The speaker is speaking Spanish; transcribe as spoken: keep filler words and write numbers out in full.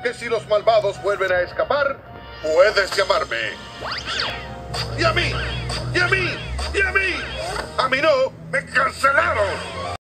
que si los malvados vuelven a escapar, puedes llamarme. ¡Y a mí! ¡Y a mí! ¡Y a mí! ¡A mí no! ¡Me cancelaron!